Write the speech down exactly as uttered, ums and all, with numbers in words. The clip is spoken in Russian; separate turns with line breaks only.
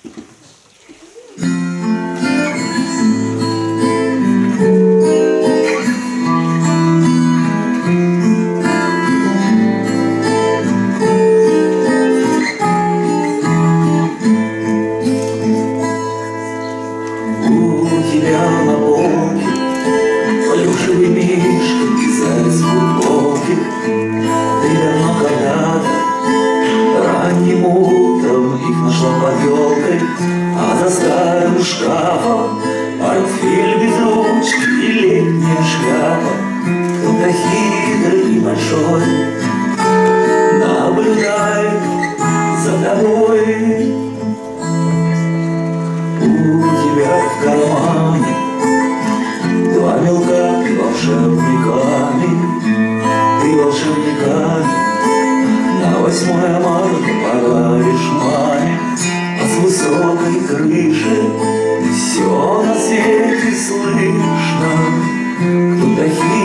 А за старым шкафом портфель без ручки и летняя шляпа. Кто-то хитрый и большой наблюдает за тобой. У тебя в кармане два мелка, ты волшебниками, ты волшебниками на восьмое марта подаришь маме. А с высокой крыши все на свете слышно. Кто-то хитрый